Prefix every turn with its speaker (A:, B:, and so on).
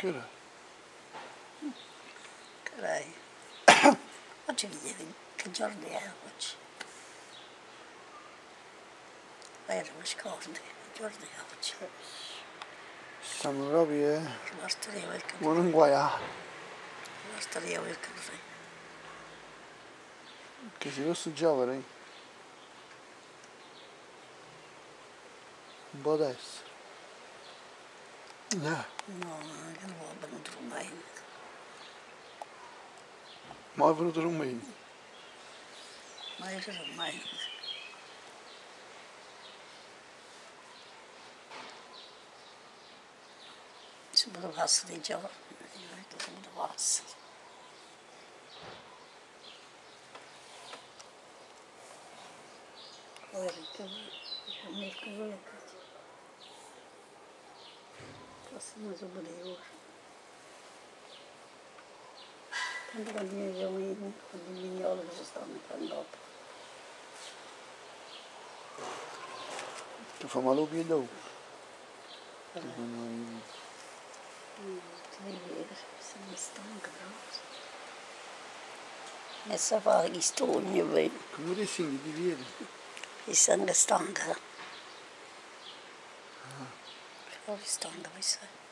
A: Cara.
B: Carai. Oggi vedi che giorno è oggi? Era lo scorso, che giorno è oggi?
A: Stiamo proprio,
B: Rimasteria quel caffè.
A: non guaià.
B: Rimasteria quel caffè.
A: Che si questo giovane? Un po' adesso.
B: No, che non ho venuto mai.
A: Ma è venuto un mese.
B: Ma io non ho mai. Se me lo passa dei giorni, se me lo passa. Guarda che nel cuore passano sopra di ora. Tanto quando mi vedono, quando mi mignolo che si stanno mettendo dopo.
A: Ti fa male il piede dopo?
B: Ti devi vedere, sono stanca proprio. Messa a fare gli stolni, vedi?
A: Come ti senti di piede?
B: E sono stanca. Proprio stanca, mi sa.